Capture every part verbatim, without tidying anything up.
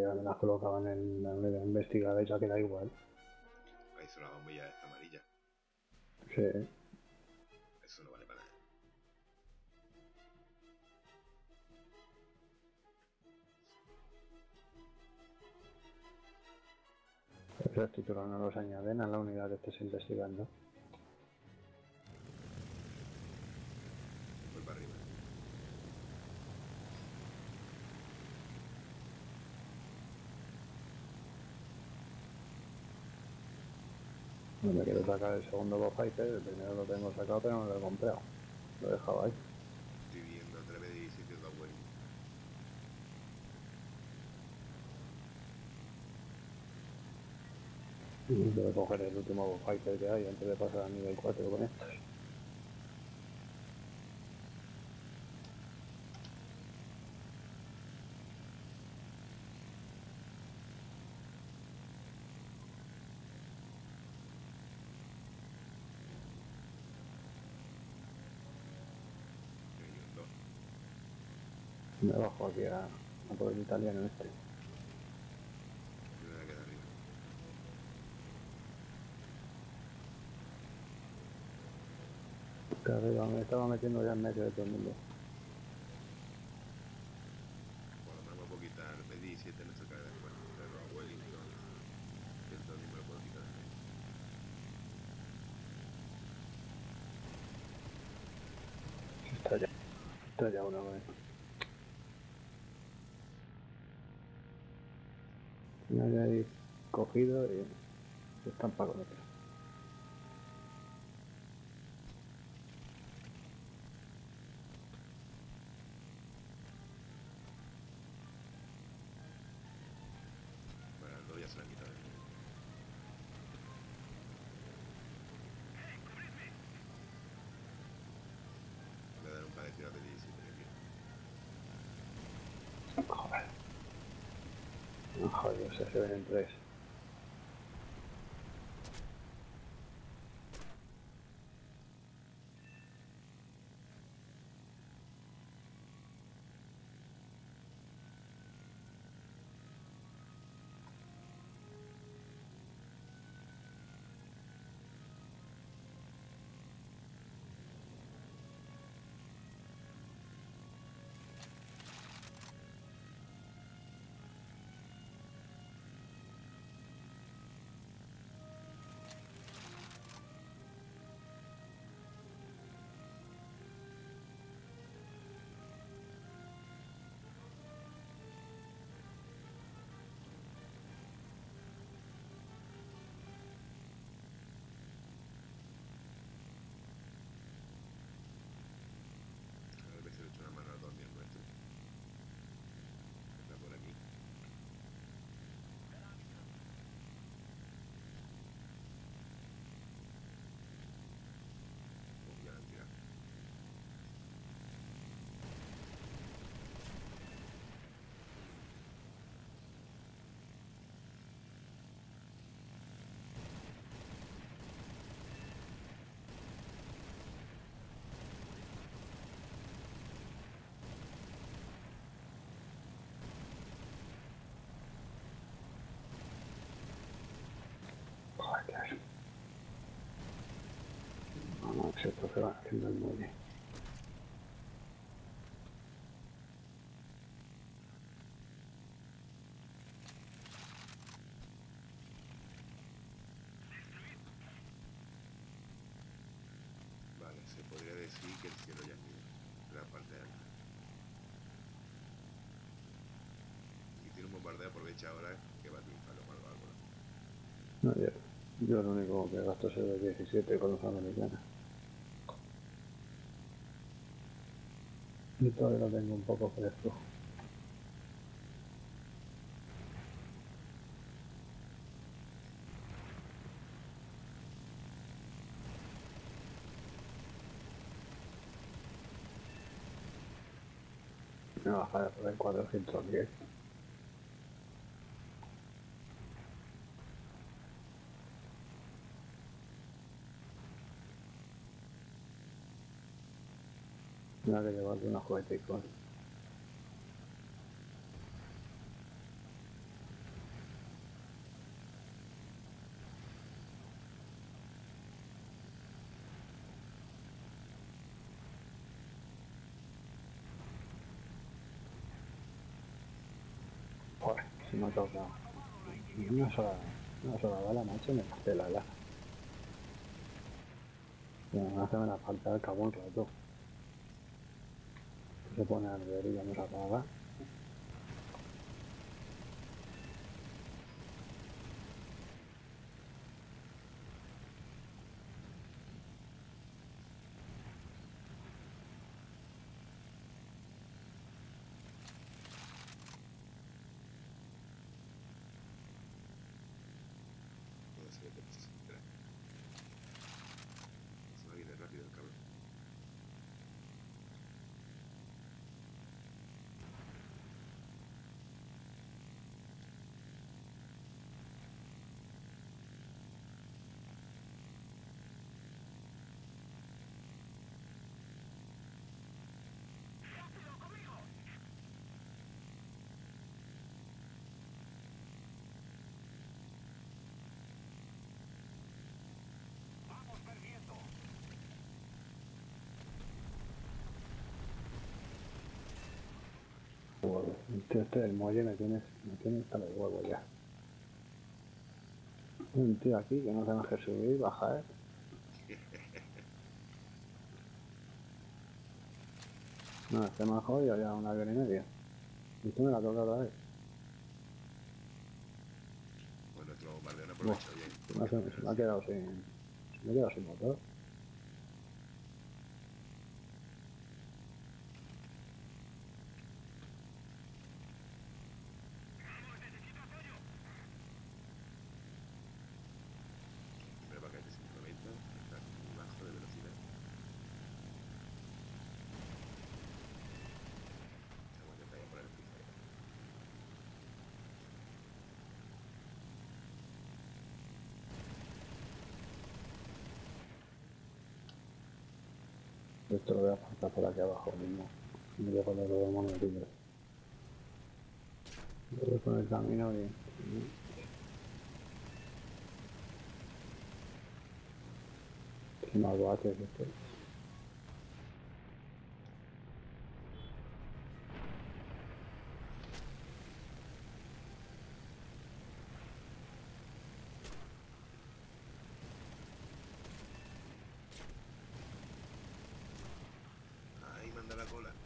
me las colocaban en la unidad investigada y ya queda igual. Ahí son las bombillas esta amarilla. Sí. Eso no vale para nada. Esos títulos no los añaden a la unidad que estés investigando. Voy para arriba. No me quiero sacar el segundo Bob Fighter, el primero lo tengo sacado pero no lo he comprado. Lo he dejado ahí. Estoy viendo a través de sitios de abuelo. Debo coger el último Bob Fighter que hay antes de pasar a nivel cuatro con estos. Me bajo aquí a, a por el italiano este. Yo me voy a quedar arriba. Que arriba me estaba metiendo ya en medio de todo el mundo. Por lo menos me puedo quitar el B diecisiete, no se cae después. Pero a Wellington y el Tony me lo puedo quitar de medio. Está ya. Está ya una vez. Me había ahí cogido y se estampa con otro. Bueno, el dos ya se la han quitado de medio. Voy a dar un par de tiros de diecisiete de aquí. Joder. Joder, se ven en tres. A ver si le echo una mano al dormir nuestro. Está por aquí. Oh, ya la han tirado. Joder. Vamos, esto se va haciendo el muelle. Vale, se podría decir que el cielo ya es mío. La parte de acá. Si tiene un bombardeo, aprovecha ahora que va a triunfar los malvados. No, yo, yo lo único que gasto es el diecisiete con los americanos. Y todavía lo tengo un poco fresco. Me bajaré por el cuatrocientos diez. Me que llevar unos jugueticos. No toca. Una sola, una sola bala, macho, me hace la la. Me hace una falta al cabo un rato. Se pone a arder y ya nos apaga. No sé qué pasa. Espera. Se va a ir rápido el cabrón. Joder, este, este del muelle me tiene, me tiene hasta los huevos ya. Un tío aquí que no tenemos que subir, bajar. No, este me ha jodido ya una hora y media. Y tú me la toca otra vez. Bueno, nuestro bombardeo no aprovecha bien. Se me, ha- se me ha quedado sin. Se me ha quedado sin motor. Primero para que ciento noventa, está muy bajo de velocidad. Vamos a intentar ya poner el freestyle. Esto lo voy a apartar por aquí abajo mismo. Me voy a poner los monos libres. Voy por el camino y. Qué mal bate es este. Ahí manda la cola.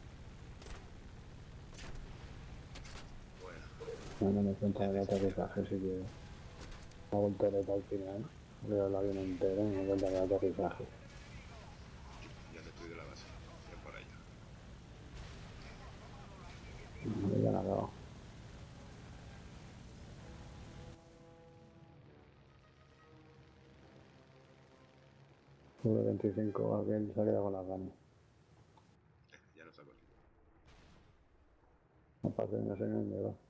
Bueno, Dándome cuenta del aterrizaje si quiero. Hago el torreta al final. Veo el avión entero y me doy cuenta del aterrizaje. ya he destruido la base. Ven por allá. Me ya han acabado. Sube veinticinco, aquel se ha quedado con las ganas. Ya lo saco aquí. Aparte no sé ni dónde va.